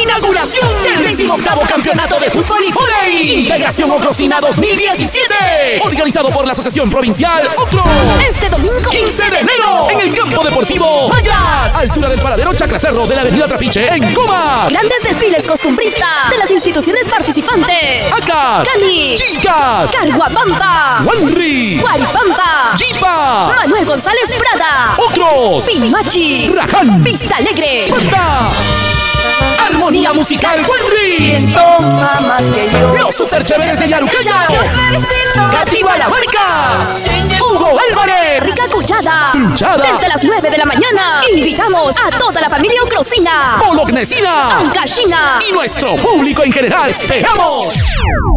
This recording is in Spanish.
Inauguración del 18º Campeonato de Fútbol y Vóley. Integración Ocrosina 2017. Organizado por la Asociación Provincial Ocro. Este domingo 15 de enero en el Campo Deportivo Mayas, altura del paradero Chaclacerro de la avenida Trapiche en Coma. Grandes desfiles costumbristas de las instituciones participantes: Acas, Cani, Chicas, Carguapampa, Wanri, Guaripampa, Jipa, Manuel González Prada, Otros, Pimachi, Raján, Vista Alegre, Banda, Armonía Musical Wanri, Toma más que yo. Los Super Chéveres de Yarucaya, Cativa la Barca, Hugo Álvarez, Rica Cuchada. Truchada, Desde las 9 de la mañana invitamos a toda la familia Ocrosina, Bolognesina Ancashina y nuestro público en general. ¡Esperamos!